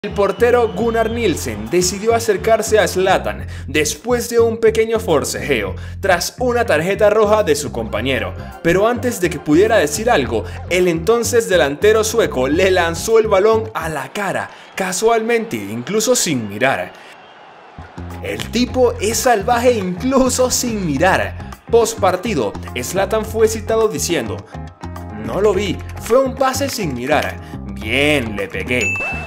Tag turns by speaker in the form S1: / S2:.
S1: El portero Gunnar Nilsson decidió acercarse a Zlatan después de un pequeño forcejeo, tras una tarjeta roja de su compañero. Pero antes de que pudiera decir algo, el entonces delantero sueco le lanzó el balón a la cara, casualmente, incluso sin mirar. El tipo es salvaje incluso sin mirar. Post partido, Zlatan fue citado diciendo: "No lo vi, fue un pase sin mirar. Bien, le pegué".